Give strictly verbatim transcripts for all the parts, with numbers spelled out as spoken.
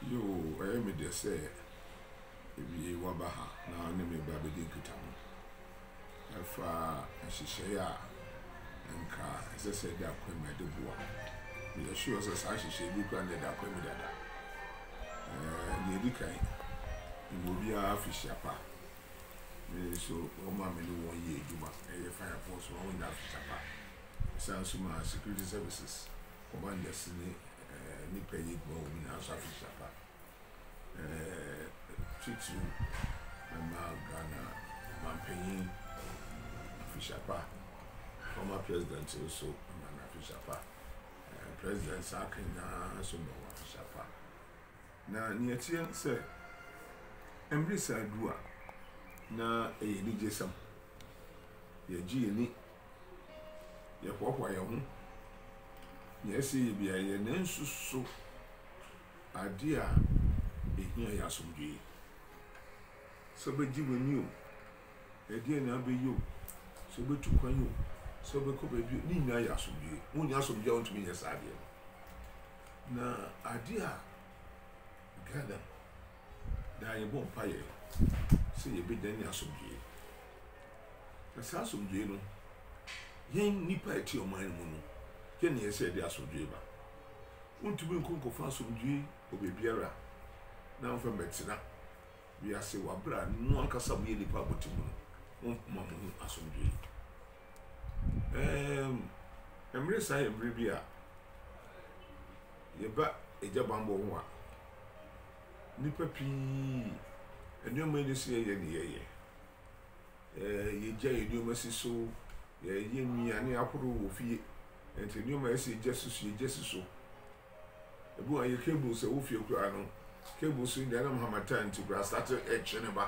Yo, I am just say, if you wabaha, now name baby dinkitam. If I share and car, as I said, that queen my debua. We are sure as I should be granted that queen with that. Lady Kai, you will be a fish chapa. So, oh, mamma, no one year, you must pay a fire force for one that chapa. Sounds to my security services. Command destiny. Ni pay it more in house of Shapa. Chichu, Mama Ghana, Mampany, Fishapa, former president also, Mana Fishapa, President Sakina, so no Fishapa. Now, near Tian said, Embrace I do na a Nijesam, your G, your Papa, your home. Yes, ye be a nensu so idea a here yasumji. So be given you a dear now be you, so be to quan you, so be could be Nina yasumji, one yasum down to me as idea. Na idea gather that you won't pay, say ye be then yasumji. The sasum jeno, yen nipa at your mind mono. Ken ye said ya sodweba untumi nkonko fa sodwe obebiara na mfa metina wi ase wabra no ankasa mu ye nipa botimu no ma mu asodwe em emre sa emre bia ye ba eja bambo ho a nipa pi enuma ni se ye ne ye eh ye ja enuma siso ye ye miane akoro wo fie enti nyoma esi jesusu jesusu ebu aye cable se wo fie kura no cable so ndi na Muhammad anti bra start e chene ba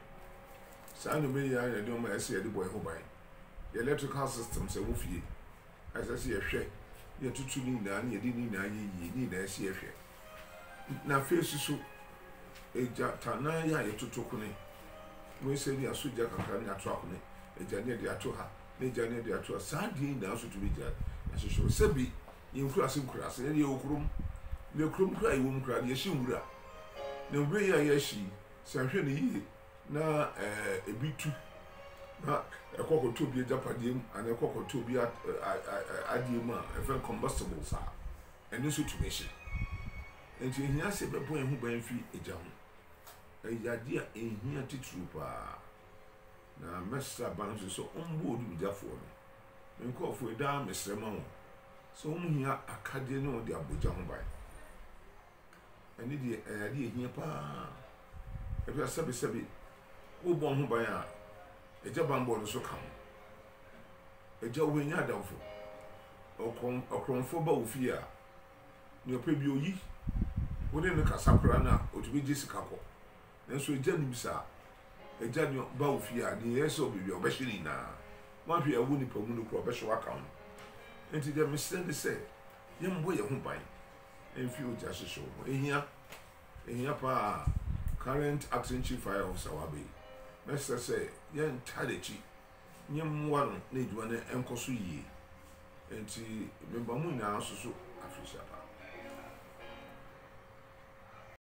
sa no me ya ya nyoma esi e de boy ho ban electrical system se wo fie asa se ye hwe ye tutu ni na na ye di ni na ye yi ni na esi ye hwe na face so eja tana ya ye tutu kune mo se ni asuja kakra ni ato akune eja ne de ato ha ne eja ne de ato sa di na so to be ja asho sebi yinkura asim kura ase ne okurum ne okurum kura yiwum kura ne yeshi nwura ne wure ya yeshi se ahwe ne yi na eh ebitu na ekokoto bi japadiem ana ekokoto bi adiem a efen combustibles a ene so tumehye enti ehia se bebo ehu ban fi eja ho eyade a ehia titru pa na messa ban so ombo odu jafo no nko for da mesrema ho so mu hia akade no de aboja ho bai ani de ayade ehia pa e bia sabe sabe wo bon ho bai a eja bambo no so kam eja wo nya adamfo okron okronfo ba ofia ne opa bi oyi wo ne kasakura na otubi jisika ko nanso eja ni bisa eja ni ba ofia ni yeso bi bi obehiri na ma hwe awu ni pamu no kro behwe aka ho enti de misle de say yembo ye ho ban enfi o ja hwehwe ho ehia ehia pa current acting chief fire officer wabe messa say yen tadechi nyemwa no na edwa na enkoso yie enti memba mu na asoso afisha pa